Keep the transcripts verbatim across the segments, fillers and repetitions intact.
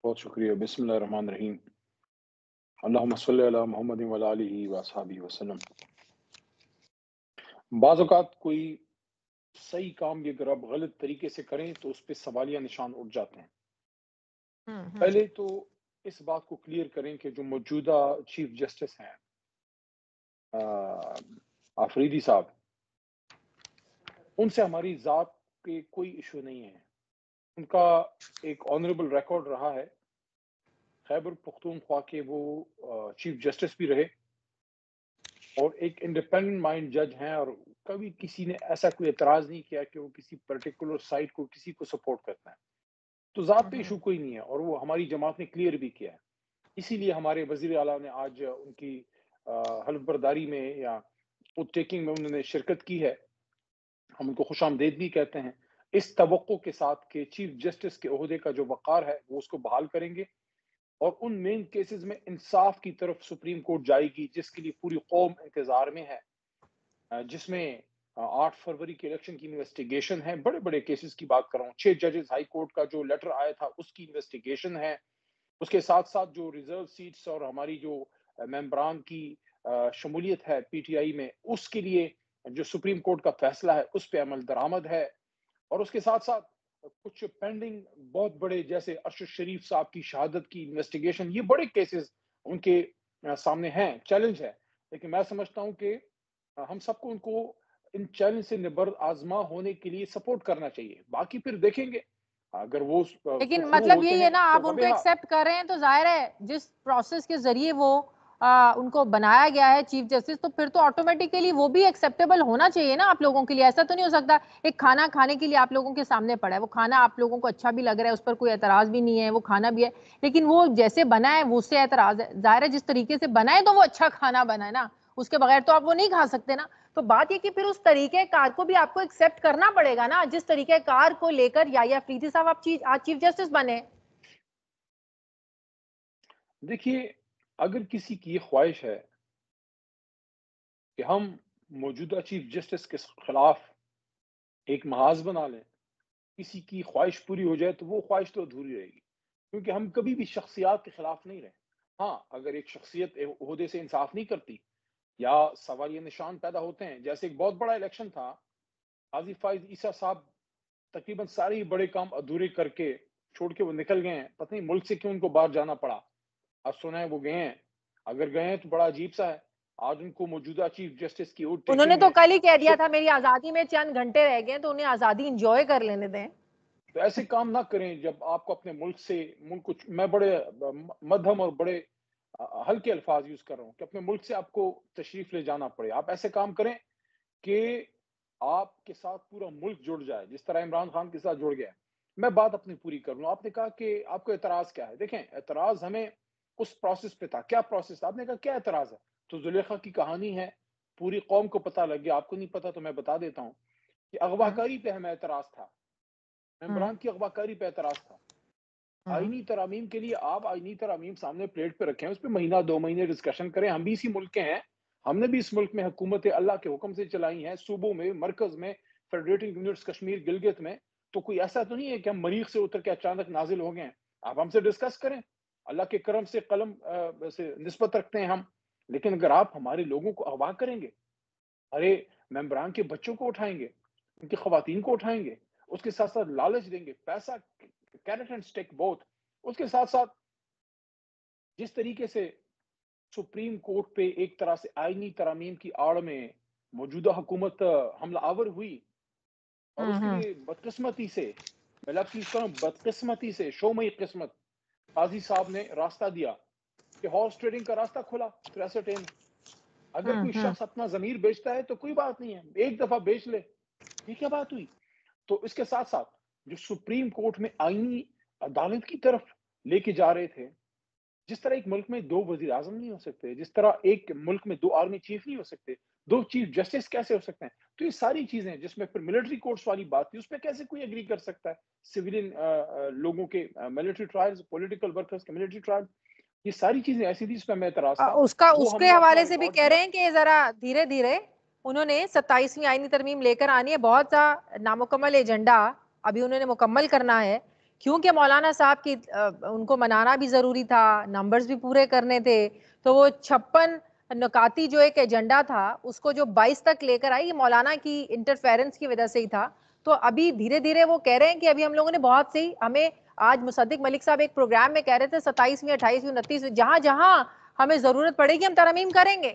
बहुत शुक्रिया। बिस्मिल्लाहिर्रहमानिर्रहीम। अल्लाहुम्मा सल्लि अला मुहम्मदिन व अला आलिहि व अस्हाबिहि वसल्लम। बाज़ औक़ात कोई सही काम ये अगर आप गलत तरीके से करें तो उस पे सवालिया निशान उठ जाते हैं। हुँ, हुँ। पहले तो इस बात को क्लियर करें कि जो मौजूदा चीफ जस्टिस हैं अ, आफरीदी साहब, उनसे हमारी ज़ात पे कोई इश्यू नहीं है। उनका एक ऑनरेबल रिकॉर्ड रहा है। खैबर पख्तूनख्वा के वो अ, चीफ जस्टिस भी रहे और एक इंडिपेंडेंट माइंड जज हैं और कभी किसी ने ऐसा कोई एतराज़ नहीं किया कि वो किसी पर्टिकुलर साइड को किसी को सपोर्ट करता है। तो ज़ात हुँ, पे हुँ। इश्यू कोई नहीं है और वो हमारी जमात ने क्लियर भी किया है। इसीलिए हमारे वज़ीर आला ने आज उनकी अ, हल्फ़ बर्दारी में या ओथ टेकिंग में उन्होंने शिरकत की है। हम उनको खुशामदीद भी कहते हैं। इस तवक्को के साथ कि चीफ जस्टिस के ओहदे का जो वक़ार है, वो उसको बहाल करेंगे और उन मेन केसेज़ में इंसाफ की तरफ सुप्रीम कोर्ट जाएगी, जिसके लिए पूरी कौम इंतज़ार में है। अ, जिसमें अ, आठ फरवरी के इलेक्शन की इन्वेस्टिगेशन है, बड़े-बड़े केसेज़ की बात कर रहा हूँ। छह जजेस हाई कोर्ट का जो लेटर आया था, उसकी इन्वेस्टिगेशन है। उसके साथ-साथ जो रिज़र्व सीट्स और हमारी जो अ, मेंबरान की अ, शमूलियत है पीटीआई में, उसके लिए जो सुप्रीम कोर्ट का फैसला है, उस पे अमल दरामद है। और उसके साथ-साथ कुछ पेंडिंग बहुत बड़े जैसे अरशद शरीफ साहब की शहादत की इन्वेस्टिगेशन, ये बड़े केसेज़ उनके अ, सामने हैं, चैलेंज है। लेकिन मैं समझता हूँ कि अ, हम सबको उनको इन चैलेंज से निबर आज़मा होने के लिए सपोर्ट करना चाहिए। बाकी फिर देखेंगे, अगर वो स अ, लेकिन सुखरू मतलब होते यही है हैं, ना, तो आप उनको हमें हाँ एक्सेप्ट कर रहे हैं तो ज़ाहिर है जिस प्रोसेस के ज़रिए वो अ, उनको बनाया गया है चीफ जस्टिस, तो फिर तो ऑटोमेटिकली वो भी एक्सेप्टेबल होना चाहिए ना आप लोगों के लिए। ऐसा तो नहीं हो सकता एक खाना खाने के लिए आप लोगों के सामने पड़ा है, वो खाना आप लोगों को अच्छा भी लग रहा है, उस पर कोई एतराज़ भी नहीं है, वो खाना भी है, लेकिन वो जैसे बना है वो उससे एतराज़ है। ज़ाहिर है जिस तरीके से बना है तो वो अच्छा खाना बना है ना, उसके बगैर तो आप वो नहीं खा सकते ना। तो बात ये कि फिर उस तरीके कार को भी आपको एक्सेप्ट करना पड़ेगा ना, जिस तरीके कार को लेकर याह्या अफरीदी साहब आप चीफ आज चीफ जस्टिस बने। देखिए, अगर किसी की ये ख्वाहिश है कि हम मौजूदा चीफ जस्टिस के खिलाफ एक महाज़ बना लें, किसी की ख्वाहिश पूरी हो जाए, तो वो ख्वाहिश तो अधूरी रहेगी। क्योंकि हम कभी भी शख्सियत के खिलाफ नहीं रहे। हाँ, अगर एक शख्सियत ए ओहदे से इंसाफ नहीं करती या सवालिया निशान पैदा होते हैं, जैसे एक बहुत बड़ा इलेक्शन था, काज़ी फ़ाइज़ ईसा साहब तकरीबन सारे ही बड़े काम अधूरे करके छोड़ के वो निकल गए हैं। पता नहीं मुल्क से क्यों उनको बाहर जाना पड़ा। अब सुना है वो गए हैं। अगर गए हैं तो बड़ा अजीब-सा है। आज उनको मौजूदा चीफ जस्टिस की ओथ उन्होंने टेकिंग तो में कल ही कह दिया सु था मेरी आज़ादी में चंद घंटे रह गए हैं, तो उन्हें आज़ादी एन्जॉय कर लेने दें। तो ऐसे काम ना करें जब आपको अपने मुल्क से मुल्क कुछ मैं बड़े ब म मध्यम और बड़े अ, हल्के अल्फाज यूज़ कर रहा हूँ कि अपने मुल्क से आपको तशरीफ़ ले जाना पड़े। आप ऐसे काम करें कि आपके साथ पूरा मुल्क जुड़ जाए, जिस तरह इमरान खान के साथ जुड़ गया है। मैं बात अपनी पूरी कर लूँ। आपने कहा कि आपको एतराज़ क्या है? देखें, एतराज़ हमें उस प्रोसेस पे था। क्या प्रोसेस था? आपने कहा क्या एतराज़ है? तो ज़ुलेखा की कहानी है, पूरी कौम को पता लग गया, आपको नहीं पता तो मैं बता देता हूँ कि हुँ, अगवाकारी पे हमें एतराज़ था। हुँ, इमरान की अगवाकारी पे एतराज़ था। हुँ। आईनी तरमीम के लिए आप आईनी तरमीम सामने प्लेट पे रखें, उस पे महीना दो महीने डिस्कशन करें। हम भी इसी मुल्क के हैं, हमने भी इस मुल्क में हुकूमतें अल्लाह के हुक्म से चलाई हैं, सूबों में, मरकज़ में, फेडरेटिव यूनिट्स कश्मीर, गिलगित में। तो कोई ऐसा तो नहीं है कि हम मरीख़ से उतर के अचानक नाज़िल हो गए हैं। आप हमसे डिस्कस करें, अल्लाह के करम से कलम अ, से निस्बत रखते हैं हम। लेकिन अगर आप हमारे लोगों को अगवा करेंगे, अरे मेंबरान के बच्चों को उठाएँगे, उनकी ख़वातीन को उठाएँगे, उसके साथ-साथ लालच देंगे, पैसा कैरेट एंड स्टिक बोथ। उसके साथ-साथ जिस तरीके से सुप्रीम कोर्ट पे एक तरह से आईनी तरमीम की आड़ में मौजूदा हुकूमत हमलावर हुई और हुँ, उसके हुँ। लिए बदकिस्मती से, मैं लफ्ज़ यूज़ कर रहा हूँ, बदकिस्मती से, शोमई किस्मत, काज़ी साहब ने रास्ता दिया कि हॉर्स ट्रेडिंग का रास्ता खुला, तो एसरटेन अगर हुँ, कोई हुँ। शख्स अपना ज़मीर बेचता है तो कोई बात नहीं है, एक दफ़ा बेच ले, ये क्या बात हुई? तो इसके साथ-साथ जो सुप्रीम कोर्ट में आईनी अदालत की तरफ लेके जा रहे थे, जिस तरह एक मुल्क में दो वज़ीर-ए-आज़म नहीं हो सकते, जिस तरह एक मुल्क में दो आर्मी चीफ नहीं हो सकते, दो चीफ जस्टिस कैसे हो सकते हैं? तो ये सारी चीज़ें जिसमें फिर मिलिट्री कोर्ट्स वाली बात थी, उसपे कैसे कोई एग्री कर सकता है? सिविलियन अ अ, लोगों के अ, मिलिट्री ट्रायल्स, पॉलिटिकल वर्कर्स के मिलिट्री ट्रायल, ये सारी चीज़ें ऐसी थी जिसपे हमें एतराज़ अ, था। उसका वो उसके हमने अपना हवाले से भी रिकॉर्ड कह दिया। रहे हैं कि ज़रा धीरे-धीरे उन्होंने सत्ताईसवीं आईनी तरमीम लेकर आनी है, बहुत सा नामुकम्मल एजेंडा अभी उन्होंने मुकम्मल करना है, کیونکہ مولانا صاحب کی ان کو منانا بھی ضروری تھا، نمبرز بھی پورے کرنے تھے، تو وہ چھپن نکاتی جو ایک ایجنڈا تھا اس کو جو بائیس تک لے کر آئی، یہ مولانا کی انٹرفیرنس کی وجہ سے ہی تھا. تو ابھی دھیرے دھیرے وہ کہہ رہے ہیں کہ ابھی ہم لوگوں نے بہت صحیح، ہمیں آج مصدق ملک صاحب ایک پروگرام میں کہہ رہے تھے ستائیسویں اٹھائیسویں انتیسویں جہاں جہاں ہمیں ضرورت پڑے گی ہم ترامیم کریں گے.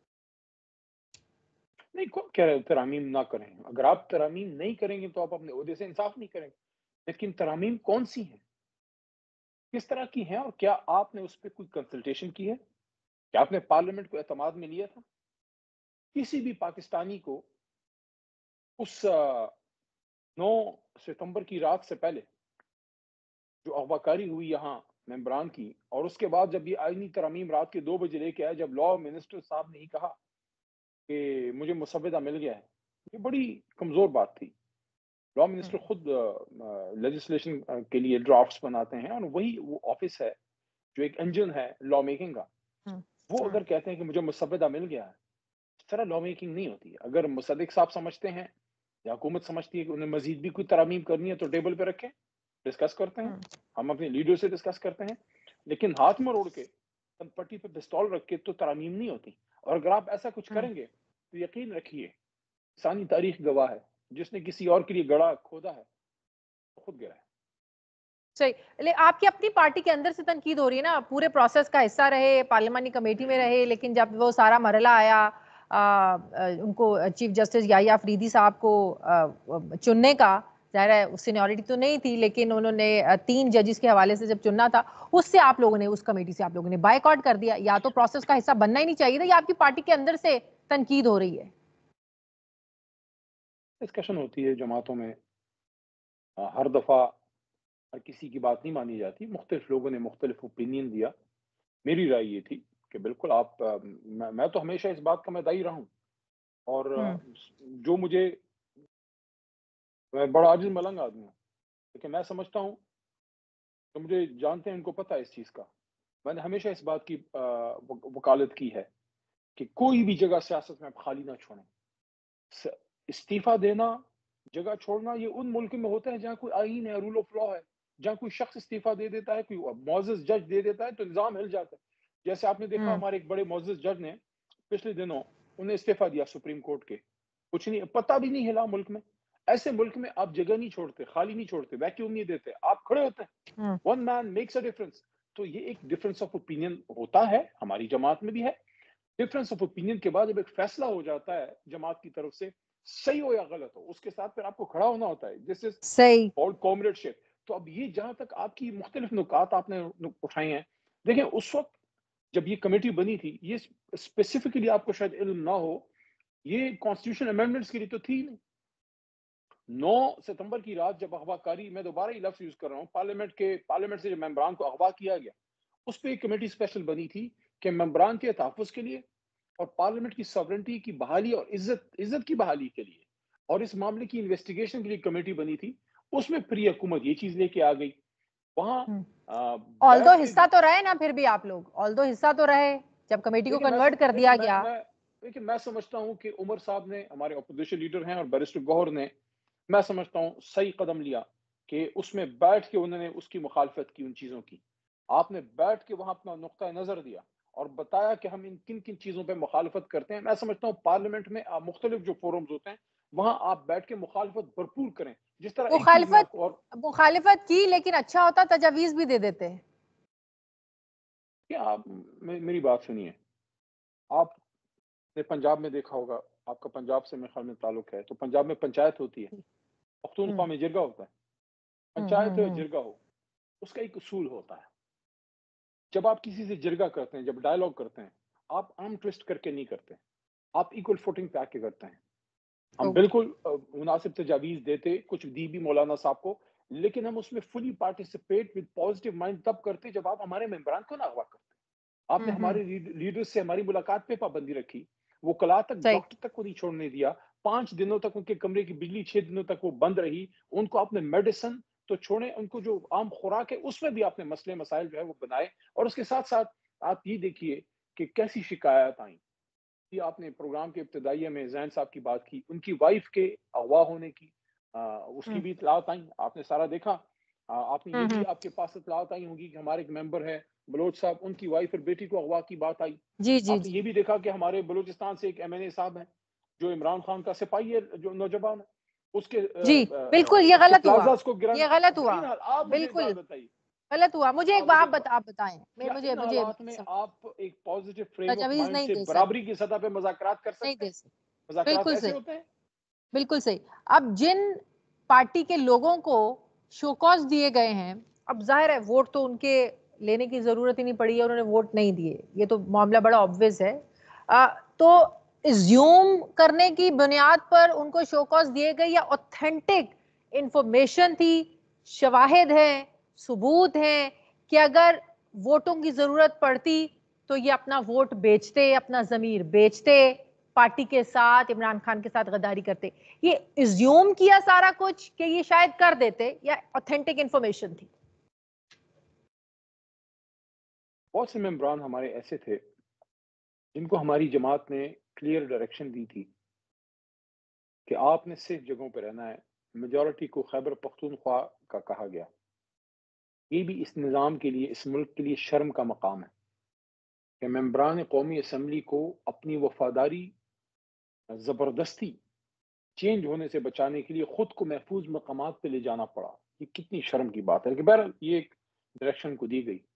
نہیں، کون کہہ رہے ترامیم نہ کریں؟ اگر آپ ترامیم نہیں کریں گے تو آپ اپنے عہدے سے انصاف نہیں کریں گے. لیکن ترامیم کون سی ہیں، کس طرح کی ہیں، اور کیا آپ نے اس پہ کوئی کنسلٹیشن کی ہے؟ کیا آپ نے پارلیمنٹ کو اعتماد میں لیا تھا؟ کسی بھی پاکستانی کو اس نو ستمبر کی رات سے پہلے جو اغواکاری ہوئی یہاں ممبران کی، اور اس کے بعد جب یہ آئینی ترامیم رات کے دو بجے لے کے آئے، جب لا منسٹر صاحب نے ہی کہا کہ مجھے مسودہ مل گیا ہے، یہ بڑی کمزور بات تھی. لا منسٹر خود لیجسلیشن کے لیے ڈرافٹس بناتے ہیں، اور وہی وہ آفس ہے جو ایک انجن ہے لا میکنگ کا. وہ اگر کہتے ہیں کہ مجھے مسودہ مل گیا ہے، اس طرح لا میکنگ نہیں ہوتی. اگر مصدق صاحب سمجھتے ہیں یا حکومت سمجھتی ہے کہ انہیں مزید بھی کوئی ترامیم کرنی ہے تو ٹیبل پہ رکھیں، ڈسکس کرتے ہیں، ہم اپنے لیڈر سے ڈسکس کرتے ہیں. لیکن ہاتھ میں روڑ کے پٹی پہ پستول رکھ کے تو ترامیم نہیں ہوتی. اور اگر آپ ایسا کچھ کریں گے تو یقین رکھیے انسانی تاریخ گواہ ہے، جس نے کسی اور کے لیے گڑھا کھودا ہے خود گرا ہے. صحیح. آپ کی اپنی پارٹی کے اندر سے تنقید ہو رہی ہے نا، پورے پروسیس کا حصہ رہے، پارلیمانی کمیٹی میں رہے، لیکن جب وہ سارا مرحلہ آیا ان کو چیف جسٹس یحییٰ افریدی صاحب کو چننے کا، ظاہر ہے سینیورٹی تو نہیں تھی لیکن انہوں نے تین ججز کے حوالے سے جب چننا تھا، اس سے آپ لوگوں نے، اس کمیٹی سے آپ لوگوں نے بائیک آؤٹ کر دیا. یا تو پروسیس کا حصہ بننا ہی نہیں چاہیے تھا، یا آپ کی پارٹی کے اندر سے تنقید ہو رہی ہے؟ ڈسکشن ہوتی ہے جماعتوں میں، ہر دفعہ ہر کسی کی بات نہیں مانی جاتی. مختلف لوگوں نے مختلف اوپینین دیا. میری رائے یہ تھی کہ بالکل آپ، میں تو ہمیشہ اس بات کا میں دائی رہا ہوں، اور جو مجھے، میں بڑا عاجز ملنگ آدمی ہوں، لیکن میں سمجھتا ہوں کہ مجھے جانتے ہیں، ان کو پتہ ہے اس چیز کا. میں نے ہمیشہ اس بات کی وکالت کی ہے کہ کوئی بھی جگہ سیاست میں آپ خالی نہ چھوڑیں. استعفیٰ دینا، جگہ چھوڑنا، یہ ان ملک میں ہوتا ہے جہاں کوئی آئین ہے، رول آف لا ہے. جہاں کوئی شخص استعفیٰ دے دیتا ہے، کوئی معزز جج دے دیتا ہے تو نظام ہل جاتا ہے. جیسے آپ نے دیکھا ہمارے ایک بڑے معزز جج نے پچھلے دنوں انہیں استعفیٰ دیا سپریم کورٹ کے، کچھ نہیں، پتہ بھی نہیں ہلا ملک میں. ایسے ملک میں آپ جگہ نہیں چھوڑتے، خالی نہیں چھوڑتے، ویکیوم نہیں دیتے، آپ کھڑے ہوتے ہیں. One man makes a difference. تو یہ ایک ڈفرنس آف اوپینین ہوتا ہے، ہماری جماعت میں بھی ہے. ڈفرنس آف اوپینین کے بعد جب ایک فیصلہ ہو جاتا ہے جماعت کی طرف سے، صحیح ہو یا غلط ہو، اس کے ساتھ پھر آپ کو کھڑا ہونا ہوتا ہے. دس از صحیح. Called comradeship. تو اب یہ جہاں تک آپ کی مختلف نکات آپ نے اٹھائی ہیں، دیکھیں اس وقت جب یہ کمیٹی بنی تھی، یہ اسپیسیفکلی آپ کو شاید علم نہ ہو، یہ کانسٹیٹیوشن امینڈمنٹس کے لیے تو تھی نہیں. نو ستمبر کی رات جب اغوا کاری، میں دوبارہ یہ لفظ یوز کر رہا ہوں، پارلیمنٹ کے پارلیمنٹ سے جب ممبران کو اغوا کیا گیا، اس پہ ایک کمیٹی اسپیشل بنی تھی کہ ممبران کے تحفظ کے لیے اور پارلیمنٹ کی ساورنٹی کی بحالی اور عزت عزت کی بحالی کے لیے، اور اس معاملے کی انویسٹیگیشن کے لیے کمیٹی بنی تھی. اس میں پھر حکومت یہ چیز لے کے آ گئی. وہاں آلدو حصہ تو رہے نا، پھر بھی آپ لوگ آلدو حصہ تو رہے جب کمیٹی کو کنورٹ کر دیا گیا. لیکن میں سمجھتا ہوں کہ عمر صاحب نے، ہمارے اپوزیشن لیڈر ہیں، اور بیرسٹر گوہر نے، میں سمجھتا ہوں صحیح قدم لیا کہ اس میں بیٹھ کے انہوں نے اس کی مخالفت کی، ان چیزوں کی. آپ نے بیٹھ کے وہاں اپنا نقطہ نظر دیا اور بتایا کہ ہم ان کن کن چیزوں پہ مخالفت کرتے ہیں. میں سمجھتا ہوں پارلیمنٹ میں مختلف جو فورمز ہوتے ہیں وہاں آپ بیٹھ کے مخالفت بھرپور کریں. جس طرح ایک چیز میں آپ کو، اور مخالفت کی لیکن اچھا ہوتا تجاویز بھی دے دیتے. کیا آپ میری بات سنیے، آپ نے پنجاب میں دیکھا ہوگا، آپ کا پنجاب سے میرے خیال میں تعلق ہے، تو پنجاب میں پنچایت ہوتی ہے، پختونخوا میں جرگہ ہوتا ہے. پنچایت ہو یا جرگہ ہو، اس کا ایک اصول ہوتا ہے. جب آپ کسی سے جرگہ کرتے ہیں، جب ڈائلاگ کرتے ہیں، آپ آرم ٹویسٹ کر کے نہیں کرتے، آپ ایکول فوٹنگ پہ آ کے کرتے ہیں. ہم بالکل مناسب تجاویز دیتے، کچھ دی بھی مولانا صاحب کو، لیکن ہم اس میں fully participate with positive mind تب کرتے جب آپ ہمارے ممبران کو نہ اغوا کرتے. آپ نے ہمارے لیڈر سے ہماری ملاقات پہ پابندی رکھی، وہ کلا تک ڈاکٹر تک کو نہیں چھوڑنے دیا. پانچ دنوں تک ان کے کمرے کی بجلی، چھ دنوں تک وہ بند رہی. ان کو آپ نے میڈیسن تو چھوڑیں، ان کو جو عام خوراک ہے اس میں بھی آپ نے مسئلے مسائل جو ہے وہ بنائے. اور اس کے ساتھ ساتھ آپ یہ دیکھیے کہ کیسی شکایات آئیں. یہ آپ نے پروگرام کے ابتدائیہ میں زین صاحب کی بات کی، ان کی وائف کے اغوا ہونے کی، اس کی بھی اطلاعات آئیں، آپ نے سارا دیکھا. آپ نے یہ بھی آپ کے پاس اطلاعات آئی ہوں گی کہ ہمارے ایک ممبر ہے بلوچ صاحب، ان کی وائف اور بیٹی کو اغوا کی بات آئی. جی جی آپ نے یہ بھی دیکھا کہ ہمارے بلوچستان سے ایک ایم این اے صاحب ہیں جو عمران خان کا سپاہی ہے، جو نوجوان ہے، اس کے جی بالکل یہ غلط ہوا، کو گران. یہ غلط ہوا، آپ مجھے ایک بالکل بات بتائیے، غلط ہوا. مجھے ایک بات بتا آپ بتائیں، کیا مجھے ان مجھے حالات میں آپ ایک پازیٹیو فریم آف تجاویز مائنڈ نہیں سے دے برابری کی سطح پہ مذاکرات کر نہیں سکتے ہیں؟ دے سکتے. مذاکرات بالکل ایسے صحیح، ہوتے ہیں؟ بالکل صحیح. اب جن پارٹی کے لوگوں کو شوکاز دیے گئے ہیں، اب ظاہر ہے ووٹ تو ان کے لینے کی ضرورت ہی نہیں پڑی ہے، انہوں نے ووٹ نہیں دیے، یہ تو معاملہ بڑا آبویس ہے. تو زیوم کرنے کی بنیاد پر ان کو شوکاز دیے گئے یا اوتھینٹک انفارمیشن تھی، شواہد ہیں، ثبوت ہیں کہ اگر ووٹوں کی ضرورت پڑتی تو یہ اپنا ووٹ بیچتے، اپنا ضمیر بیچتے، پارٹی کے ساتھ عمران خان کے ساتھ غداری کرتے. یہ ایزیوم کیا سارا کچھ کہ یہ شاید کر دیتے یا اوتھینٹک انفارمیشن تھی؟ بہت سے ممبران ہمارے ایسے تھے جن کو ہماری جماعت نے کلیئر ڈائریکشن دی تھی کہ آپ نے صرف جگہوں پہ رہنا ہے. میجورٹی کو خیبر پختونخوا کا کہا گیا. یہ بھی اس نظام کے لیے، اس ملک کے لیے شرم کا مقام ہے کہ ممبران قومی اسمبلی کو اپنی وفاداری زبردستی چینج ہونے سے بچانے کے لیے خود کو محفوظ مقامات پہ لے جانا پڑا. یہ کتنی شرم کی بات ہے کہ بہرحال یہ ایک ڈائریکشن کو دی گئی.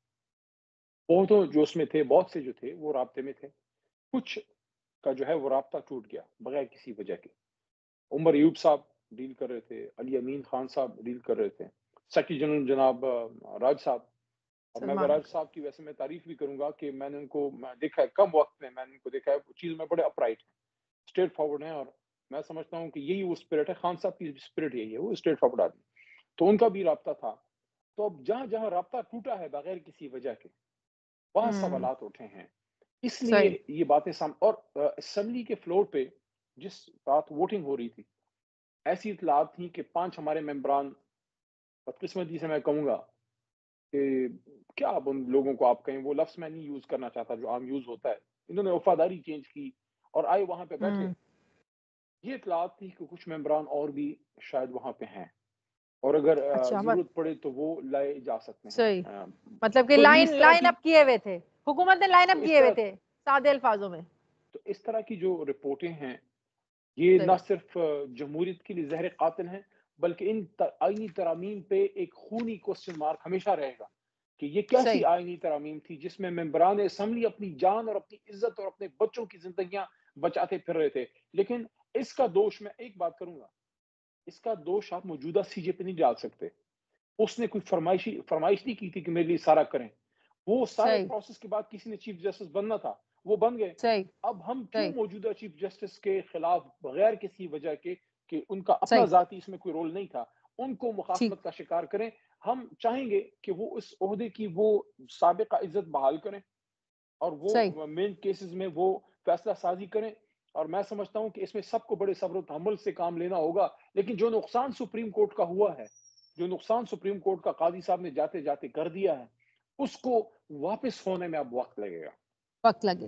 بہتوں جو اس میں تھے، بہت سے جو تھے وہ رابطے میں تھے، کچھ کا جو ہے وہ رابطہ ٹوٹ گیا بغیر کسی وجہ کے. عمر ایوب صاحب ڈیل کر رہے تھے، علی امین خان صاحب ڈیل کر رہے تھے، سیکرٹری جنرل جناب راج صاحب. اور میں راج صاحب کی ویسے میں تعریف بھی کروں گا کہ میں نے ان کو دیکھا ہے کم وقت میں، میں نے ان کو دیکھا ہے چیز میں بڑے اپرائٹ ہیں، اسٹریٹ فارورڈ ہیں، اور میں سمجھتا ہوں کہ یہی وہ اسپرٹ ہے. خان صاحب کی اسپرٹ یہی ہے، وہ اسٹریٹ فارورڈ آدمی. تو ان کا بھی رابطہ تھا. تو اب جہاں جہاں رابطہ ٹوٹا ہے بغیر کسی وجہ کے، وہاں سوالات اٹھے ہیں. اس لیے یہ باتیں سام اور اسمبلی کے فلور پہ جس رات ووٹنگ ہو رہی تھی، ایسی اطلاعات تھیں کہ پانچ ہمارے ممبران، بدقسمتی سے میں کہوں گا کہ کیا اب ان لوگوں کو آپ کہیں، وہ لفظ میں نہیں یوز کرنا چاہتا جو عام یوز ہوتا ہے، انہوں نے وفاداری چینج کی اور آئے وہاں پہ بیٹھے. یہ اطلاعات تھی کہ کچھ ممبران اور بھی شاید وہاں پہ ہیں اور اگر ضرورت پڑے تو وہ لائے جا سکتے ہیں. صحیح، مطلب کہ لائن لائن اپ کیے ہوئے تھے، حکومت نے لائن اپ کیے ہوئے تھے سادے الفاظوں میں. تو اس طرح کی جو رپورٹیں ہیں یہ نہ صرف جمہوریت کے لیے زہر قاتل ہیں، بلکہ ان آئینی ترامیم پہ ایک خونی کوسچن مارک ہمیشہ رہے گا کہ یہ کیسی آئینی ترامیم تھی جس میں ممبران اسمبلی اپنی جان اور اپنی عزت اور اپنے بچوں کی زندگیاں بچاتے پھر رہے تھے. لیکن اس کا دوش میں ایک بات کروں گا، اس کا دوش آپ موجودہ سی جے پہ نہیں ڈال سکتے. اس نے کوئی فرمائشی فرمائش نہیں کی تھی کہ میرے لیے سارا کریں. وہ سارے پروسیس کے بعد کسی نے چیف جسٹس بننا تھا، وہ بن گئے. اب ہم کیوں موجودہ چیف جسٹس کے خلاف بغیر کسی وجہ کے کہ ان کا اپنا ذاتی اس میں کوئی رول نہیں تھا، ان کو مخاصمت کا شکار کریں؟ ہم چاہیں گے کہ وہ اس عہدے کی وہ سابقہ عزت بحال کریں اور وہ مین کیسز میں وہ فیصلہ سازی کریں. اور میں سمجھتا ہوں کہ اس میں سب کو بڑے صبر و تحمل سے کام لینا ہوگا. لیکن جو نقصان سپریم کورٹ کا ہوا ہے، جو نقصان سپریم کورٹ کا قاضی صاحب نے جاتے جاتے کر دیا ہے، اس کو واپس ہونے میں اب وقت لگے گا، وقت لگے